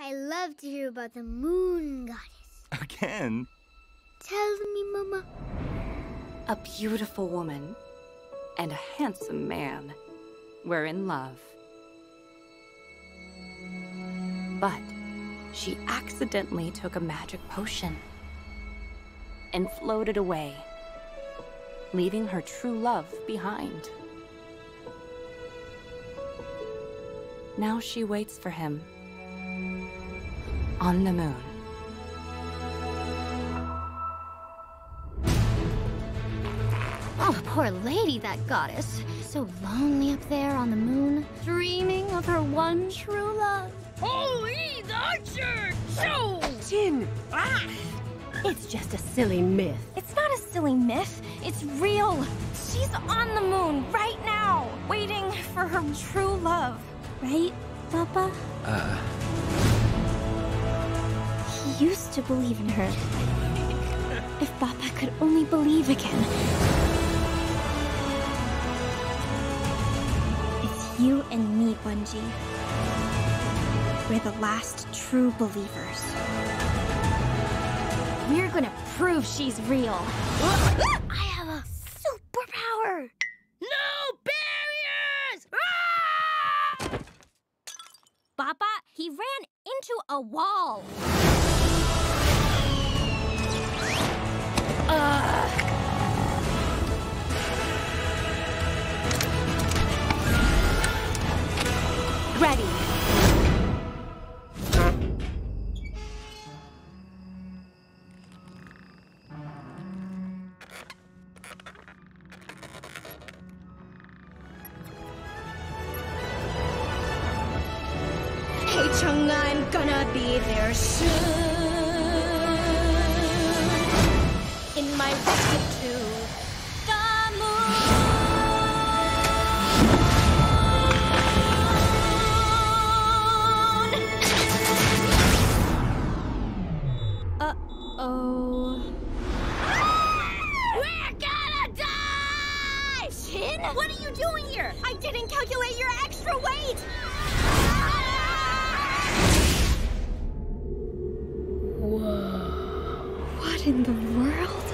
I love to hear about the moon goddess. Again? Tell me, Mama. A beautiful woman and a handsome man were in love. But she accidentally took a magic potion and floated away, leaving her true love behind. Now she waits for him on the moon. Oh, poor lady, that goddess. So lonely up there on the moon, dreaming of her one true love. Holy the archer! So! Jin! Ah! It's just a silly myth. It's not a silly myth. It's real. She's on the moon right now, waiting for her true love. Right, Papa? He used to believe in her. If Papa could only believe again. It's you and me, Bungie. We're the last true believers. We're gonna prove she's real. I have a superpower! No barriers! Ah! Papa, he ran into a wall. Ready. Hey, Chung, I'm gonna be there soon. In my rocket to the moon. Uh-oh. We're gonna die! Jin? What are you doing here? I didn't calculate your extra weight! Whoa. What in the world?